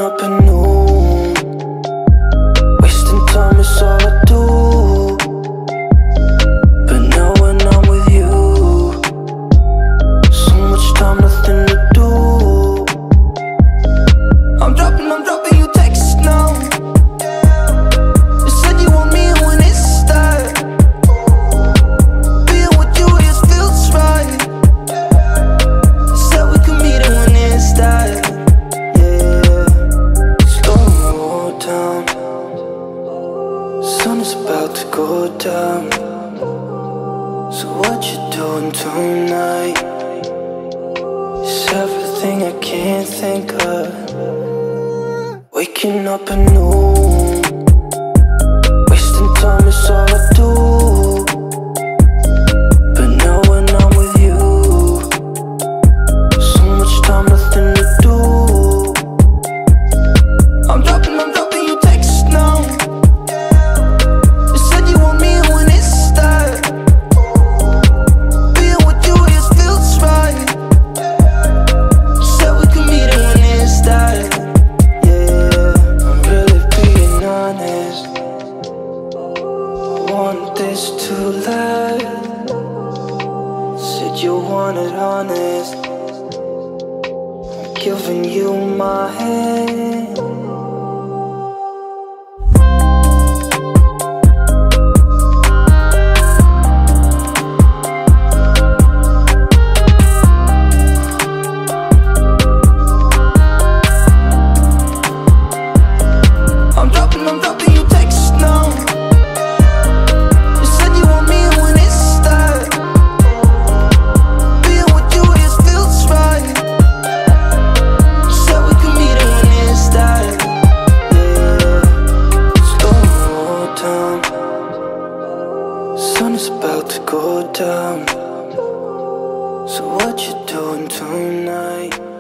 up at noon, wasting time is all I do. But now when I'm with you, so much time, nothing to do. I'm dropping you texts now. You said you want me when it starts. Being with you just feels right. You said we could meet it when it starts. Sun is about to go down. So what you doing tonight? It's everything I can't think of. Waking up at noon, wasting time is all I do. But now when I'm with you, so much time, nothing to do. I'm dropping you texts now. Want this to last. Said you wanted honest. I'm giving you my hand. I'm dropping you texts now. Sun is about to go down. So what you doing tonight?